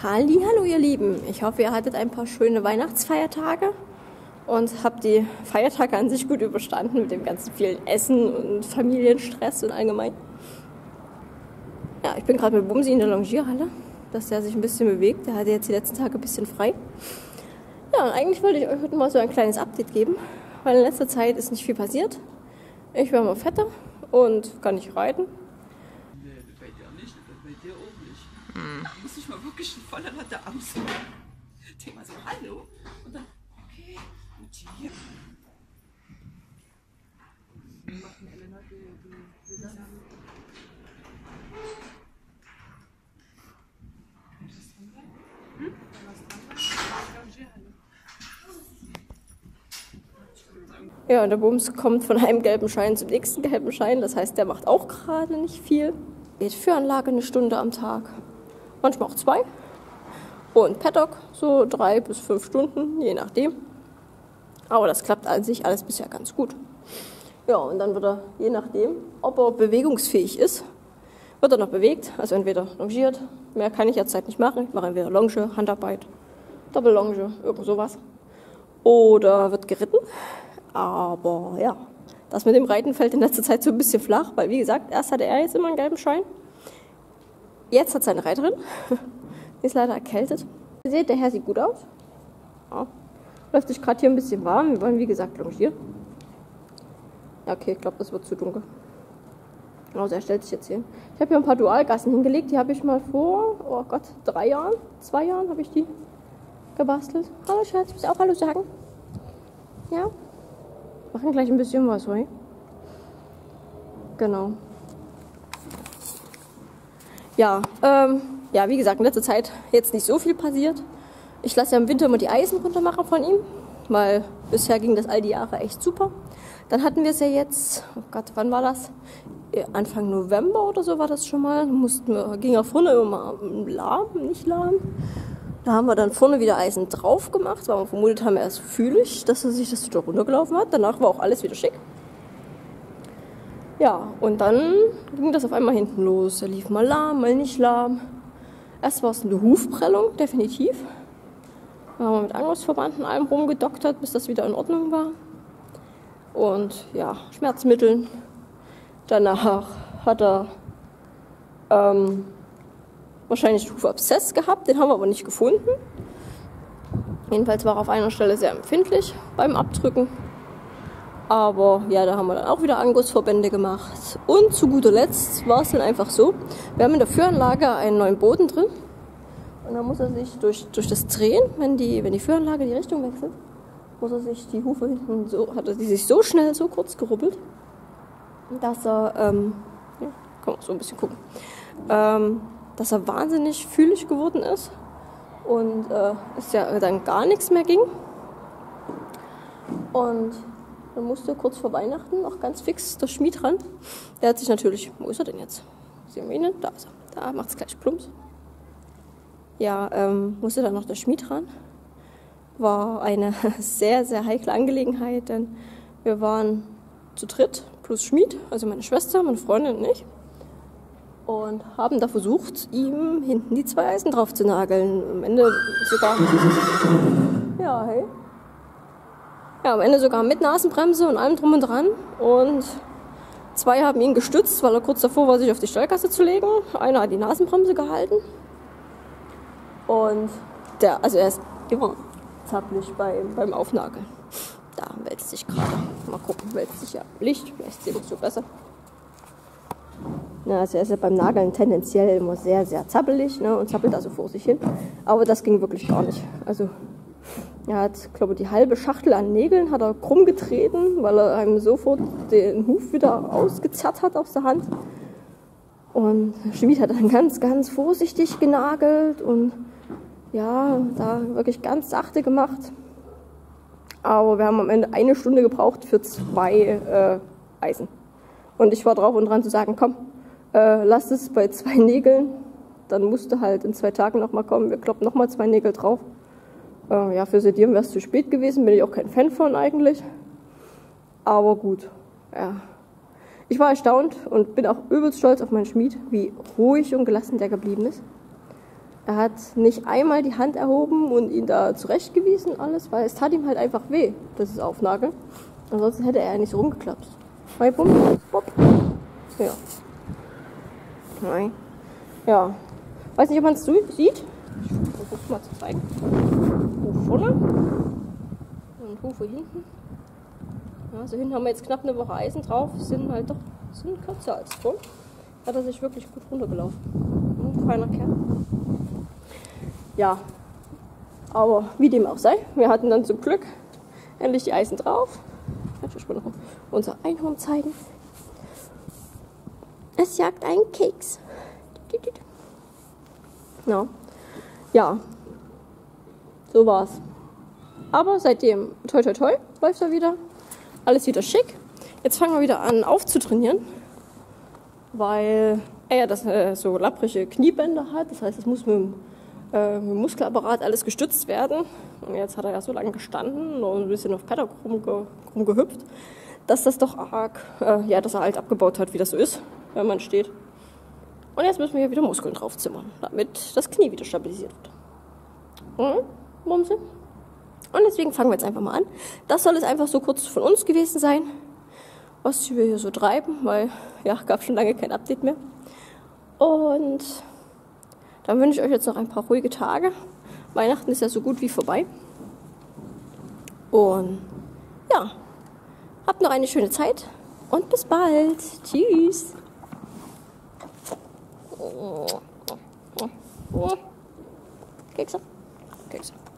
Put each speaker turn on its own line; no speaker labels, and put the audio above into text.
Hallihallo ihr Lieben, ich hoffe ihr hattet ein paar schöne Weihnachtsfeiertage und habt die Feiertage an sich gut überstanden mit dem ganzen vielen Essen und Familienstress und allgemein. Ja, ich bin gerade mit Bumsi in der Longierhalle, dass der sich ein bisschen bewegt, der hatte jetzt die letzten Tage ein bisschen frei. Ja, und eigentlich wollte ich euch heute mal so ein kleines Update geben, weil in letzter Zeit ist nicht viel passiert. Ich war mal fetter und kann nicht reiten.
Nee, bei dir nicht, bei dir auch nicht. Da muss ich mal wirklich voll an der Angst. Denk mal so, hallo. Und dann, okay, und hier. Wir machen Elena die Sachen.
Ja, und der Bums kommt von einem gelben Schein zum nächsten gelben Schein. Das heißt, der macht auch gerade nicht viel. Geht Führanlage eine Stunde am Tag. Manchmal auch 2. Und Paddock so 3 bis 5 Stunden, je nachdem. Aber das klappt an sich alles bisher ganz gut. Ja, und dann wird er, je nachdem, ob er bewegungsfähig ist, wird er noch bewegt. Also entweder longiert, mehr kann ich jetzt nicht machen. Ich mache entweder Longe, Handarbeit, Doppellonge, irgend sowas. Oder wird geritten. Aber ja, das mit dem Reiten fällt in letzter Zeit so ein bisschen flach, weil wie gesagt, erst hatte er jetzt immer einen gelben Schein. Jetzt hat seine Reiterin, die ist leider erkältet. Ihr seht, der Herr sieht gut aus. Ja. Läuft sich gerade hier ein bisschen warm, wir wollen wie gesagt longieren. Ja, okay, ich glaube, das wird zu dunkel. Also er stellt sich jetzt hin. Ich habe hier ein paar Dualgassen hingelegt, die habe ich mal vor, oh Gott, 2 Jahren habe ich die gebastelt. Hallo Schatz, willst du auch Hallo sagen? Ja? Machen gleich ein bisschen was, oder? Genau. Ja, ja, wie gesagt, in letzter Zeit jetzt nicht so viel passiert. Ich lasse ja im Winter immer die Eisen runter machen von ihm, weil bisher ging das all die Jahre echt super. Dann hatten wir es ja jetzt, oh Gott, wann war das? Anfang November oder so war das schon mal. Ging ja vorne immer lahm, nicht lahm. Da haben wir dann vorne wieder Eisen drauf gemacht, weil wir vermutet haben, er ist fühlig, dass er sich das wieder runtergelaufen hat. Danach war auch alles wieder schick. Ja, und dann ging das auf einmal hinten los. Er lief mal lahm, mal nicht lahm. Erst war es eine Hufprellung, definitiv. Da haben wir mit Angriffsverband und allem rumgedoktert, bis das wieder in Ordnung war. Und ja, Schmerzmitteln. Danach hat er wahrscheinlich Hufabszess gehabt, den haben wir aber nicht gefunden. Jedenfalls war er auf einer Stelle sehr empfindlich beim Abdrücken. Aber ja, da haben wir dann auch wieder Angussverbände gemacht. Und zu guter Letzt war es dann einfach so, wir haben in der Führanlage einen neuen Boden drin. Und dann muss er sich durch das Drehen, wenn die Führanlage die Richtung wechselt, muss er sich die Hufe hinten so, hat er die sich so schnell, so kurz gerubbelt, dass er, ja, kann man so ein bisschen gucken, dass er wahnsinnig fühlig geworden ist und es ja dann gar nichts mehr ging. Und dann musste kurz vor Weihnachten noch ganz fix der Schmied ran. Der hat sich natürlich, wo ist er denn jetzt? Sehen wir ihn denn? Da ist er. Da macht es gleich Plumps. Ja, musste dann noch der Schmied ran. War eine sehr, sehr heikle Angelegenheit, denn wir waren zu dritt plus Schmied, also meine Schwester, meine Freundin und ich. Und haben da versucht, ihm hinten die 2 Eisen drauf zu nageln. Am Ende sogar. Ja, hey. Ja, am Ende sogar mit Nasenbremse und allem drum und dran. Und 2 haben ihn gestützt, weil er kurz davor war, sich auf die Stellgasse zu legen. Einer hat die Nasenbremse gehalten. Und also er ist immer zappelig beim Aufnageln. Da wälzt sich gerade. Mal gucken, wälzt sich ja Licht. Vielleicht seht ihr so besser. Ja, also er ist ja beim Nageln tendenziell immer sehr, sehr zappelig, ne, und zappelt also vor sich hin. Aber das ging wirklich gar nicht. Also er hat, glaube ich, die halbe Schachtel an Nägeln hat er krumm getreten, weil er einem sofort den Huf wieder ausgezerrt hat aus der Hand. Und der Schmied hat dann ganz, ganz vorsichtig genagelt und ja, da wirklich ganz sachte gemacht. Aber wir haben am Ende 1 Stunde gebraucht für 2 Eisen. Und ich war drauf und dran zu sagen, komm, lass es bei 2 Nägeln. Dann musste halt in 2 Tagen nochmal kommen. Wir kloppen nochmal 2 Nägel drauf. Ja, für Sedieren wäre es zu spät gewesen. Bin ich auch kein Fan von eigentlich. Aber gut, ja. Ich war erstaunt und bin auch übelst stolz auf meinen Schmied, wie ruhig und gelassen der geblieben ist. Er hat nicht einmal die Hand erhoben und ihn da zurechtgewiesen alles, weil es tat ihm halt einfach weh, das ist Aufnagel. Ansonsten hätte er ja nicht so rumgeklappt. Zwei Bumm, Bob. Ja. Nein. Ja. Weiß nicht, ob man es sieht. Ich versuch's mal zu zeigen. Huf vorne. Und Hufe hinten. Ja, so hinten haben wir jetzt knapp eine Woche Eisen drauf. Sind halt doch kürzer als vor. Hat er sich wirklich gut runtergelaufen. Feiner Kerl. Ja. Aber wie dem auch sei, wir hatten dann zum Glück endlich die Eisen drauf. Ich will noch unser Einhorn zeigen. Es jagt einen Keks. Ja. Ja. So war's. Aber seitdem, toi toi toi, läuft er wieder. Alles wieder schick. Jetzt fangen wir wieder an aufzutrainieren, weil er ja das so lapprige Kniebänder hat. Das heißt, es muss mit dem Muskelapparat alles gestützt werden. Und jetzt hat er ja so lange gestanden und ein bisschen auf Paddock rumgehüpft, dass das doch arg, dass er halt abgebaut hat, wie das so ist, wenn man steht. Und jetzt müssen wir hier wieder Muskeln draufzimmern, damit das Knie wieder stabilisiert wird. Bumse. Und deswegen fangen wir jetzt einfach mal an. Das soll es einfach so kurz von uns gewesen sein, was wir hier so treiben, weil ja, gab schon lange kein Update mehr. Und dann wünsche ich euch jetzt noch ein paar ruhige Tage. Weihnachten ist ja so gut wie vorbei. Und ja, habt noch eine schöne Zeit und bis bald. Tschüss. Kekse. Kekse.